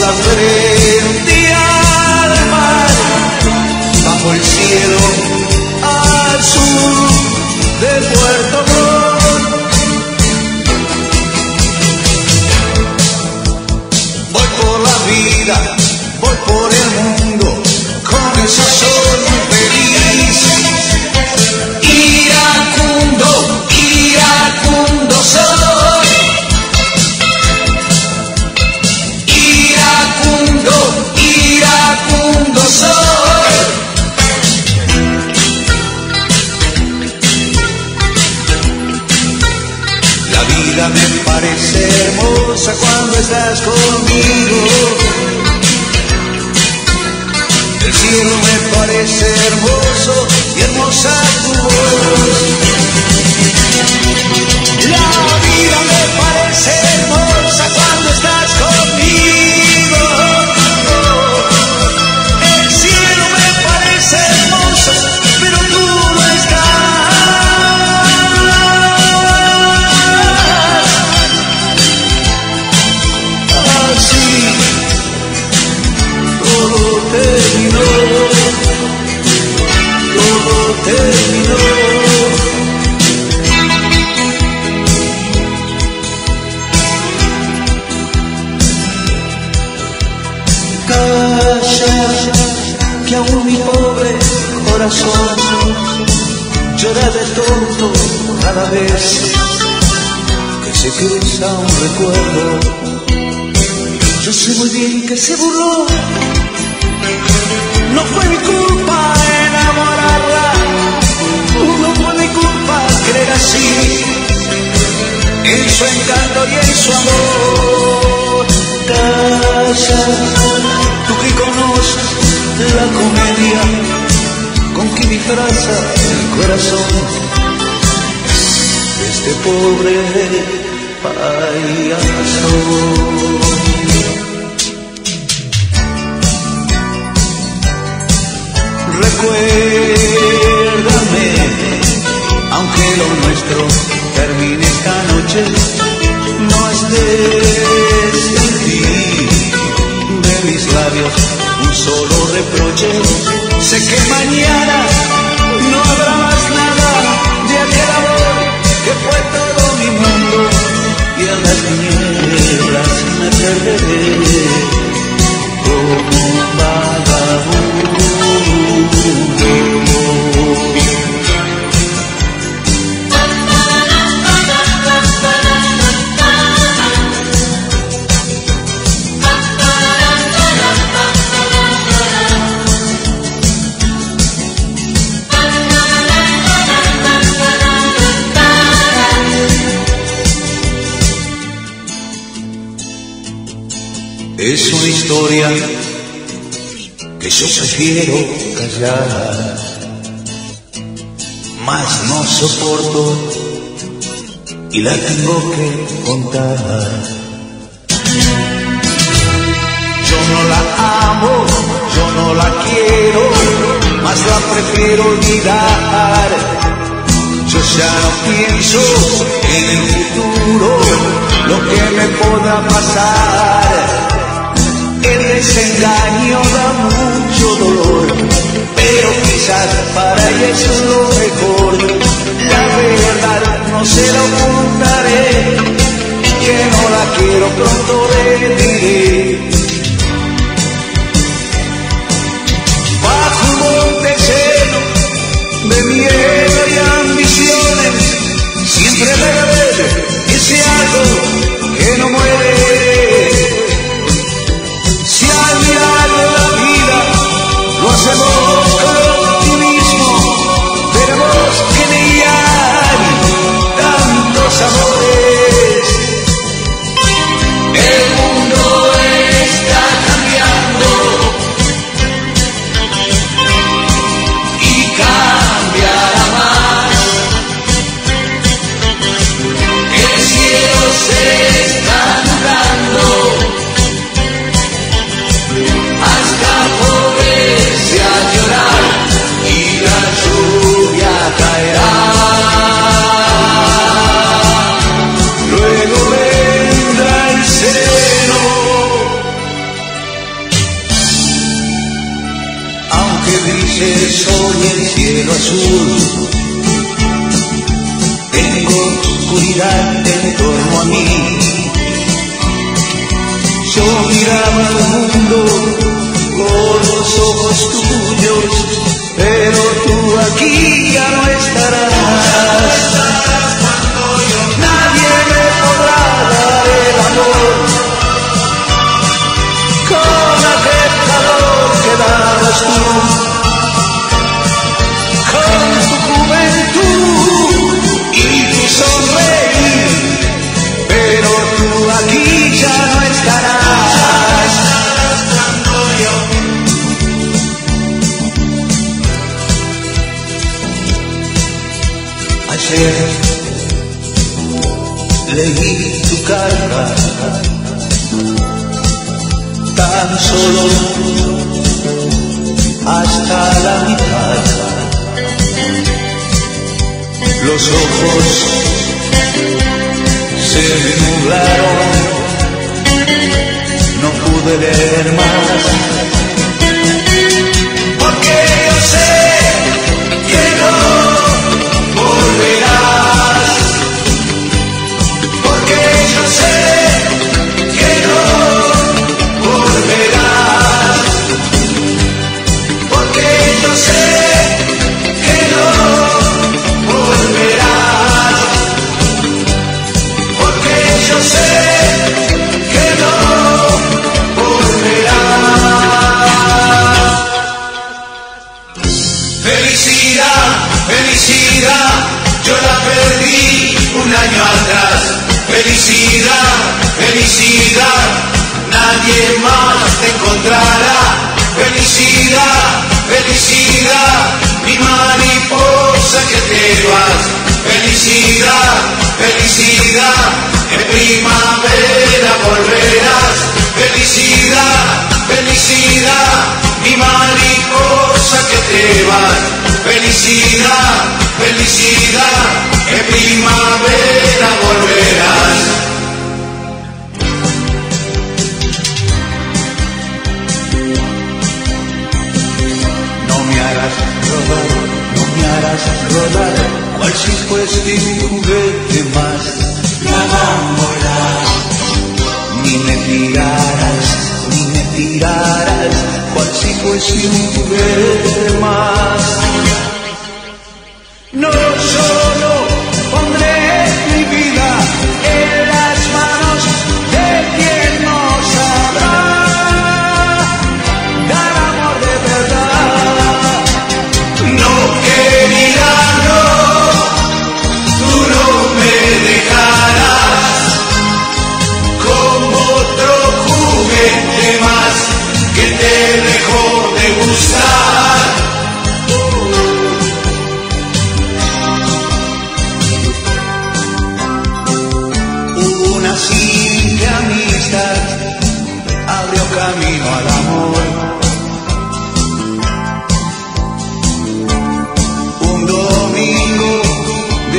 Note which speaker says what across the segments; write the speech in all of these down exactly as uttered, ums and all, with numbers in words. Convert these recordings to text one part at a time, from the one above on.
Speaker 1: la frente al mar, bajo el cielo azul de Puerto Montt. Voy por la vida, voy por el mundo, con ese sol muy feliz. Iracundo, iracundo soy. Iracundo, iracundo soy. La vida me parece hermosa cuando estás conmigo. El cielo me parece hermoso y hermosa tu voz. La vida me parece hermosa cuando estás conmigo. El cielo me parece hermoso, pero tú no estás. Así todo terminó, todo terminó. Calla, que aún mi pobre corazón llora de tonto cada vez que se cruza un recuerdo. Yo sé muy bien que se burló, no fue mi culpa enamorarla, no fue mi culpa creer así en su encanto y en su amor. Calla, tú que conoces la comedia con que disfraza el corazón de este pobre payaso. Recuérdame, aunque lo nuestro termine esta noche, no estés en ti, de mis labios un solo reproche. Sé que mañana no habrá más nada de aquel amor que fue todo mi mundo, y en las nieblas me perderé como un vagabundo. Es una historia que yo prefiero callar, mas no soporto y la tengo que contar. Yo no la amo, yo no la quiero, mas la prefiero olvidar. Yo ya no pienso en el futuro, lo que me podrá pasar. El desengaño da mucho dolor, pero quizás para ella eso es lo mejor. La verdad no se la ocultaré, que no la quiero, pronto le diré. Bajo un monte lleno de miedo y ambiciones, siempre debe haber ese algo que no muere. Si al mirar la vida lo hacemos con optimismo, veremos que en ella hay tantos amores. El mundo está cambiando y cambiará más. El cielo se está nublando, hasta pobreza yo gris el sol y el cielo azul. Tengo oscuridad en torno a mí. Yo miraba al mundo con los ojos tuyos, pero tú aquí ya no estarás. Nadie me podrá dar el amor con aquel calor que dabas tú, con tu juventud y tu sonreír, pero tú aquí ya no estarás. Ayer leí tu carta, tan solo hasta la mitad. Los ojos se me nublaron, no pude leer más, porque yo sé que no volverás, porque yo sé que no volverás, porque yo sé que no volverás, porque yo sé que no volverás. Felicidad, felicidad, yo la perdí un año atrás. Felicidad, felicidad, nadie más te encontrará. Felicidad, felicidad, mi mariposa que te vas. Felicidad, felicidad, en primavera volverás. Felicidad, felicidad, mi mariposa que te vas. Felicidad, felicidad, en primavera volverás. No me harás rodar, no me harás rodar, cual si fuese un juguete más. Nada morirás, ni me tirarás, ni me tirarás, cual si fuese un juguete más. No solo pondré mi vida en las manos de quien no sabrá dar amor de verdad. No, querida, no, tú no me dejarás como otro juguete más que te dejó de gustar. Una simple amistad abrió camino al amor. Un domingo de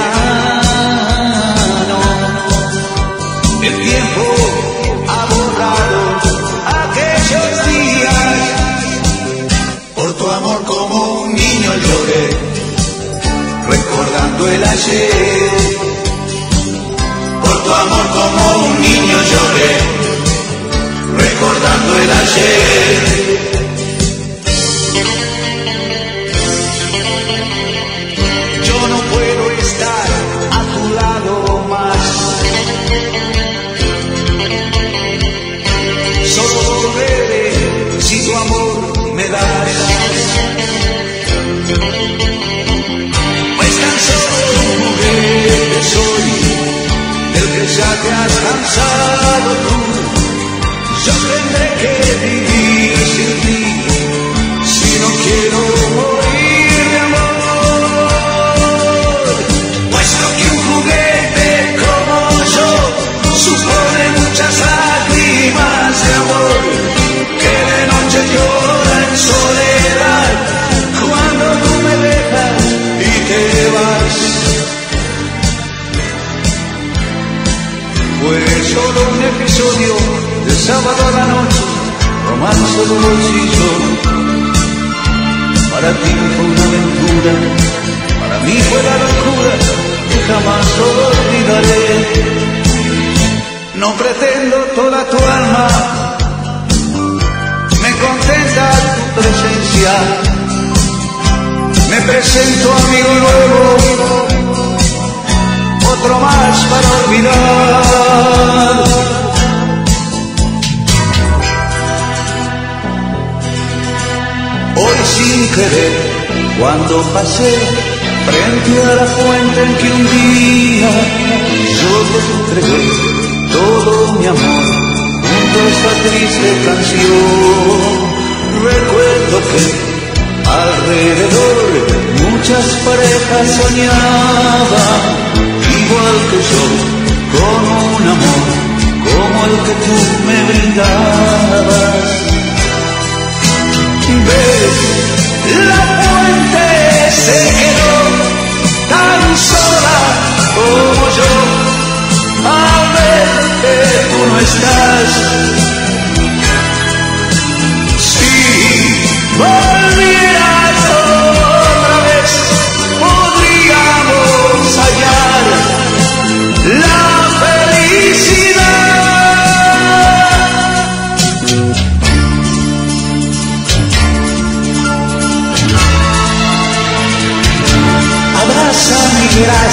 Speaker 1: verano, el tiempo ha borrado aquellos días. Por tu amor como un niño lloré, recordando el ayer. Por tu amor como un niño lloré, recordando el ayer. Yo no puedo estar a tu lado más, solo volveré si tu amor me das. Pues tan solo un juguete soy, del que ya te has cansado tú. Yo tendré que vivir sin ti, si no quiero morir de amor. Puesto que un juguete como yo supone muchas lágrimas de amor, que de noche llora en soledad cuando tú me dejas y te vas. Fue solo un episodio de sábado a la noche, romance de bolsillo. para ti fue una aventura, para mí fue la locura que jamás olvidaré. No pretendo toda tu alma, me contenta tu presencia. Me presento amigo nuevo, otro más para olvidar. Hoy sin querer, cuando pasé frente a la fuente en que un día yo te entregué todo mi amor, junto a esta triste canción, recuerdo que alrededor muchas parejas soñaban, igual que yo, con un amor como el que tú me brindabas. Ves, la fuente se quedó tan sola como yo, al ver que tú no estás. Si volvieras otra vez, podríamos hallar la felicidad. Abrázame y verás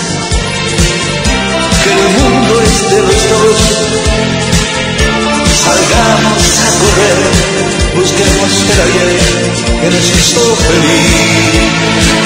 Speaker 1: que el mundo es de los dos. Salgamos a correr, busquemos el ayer que nos hizo feliz.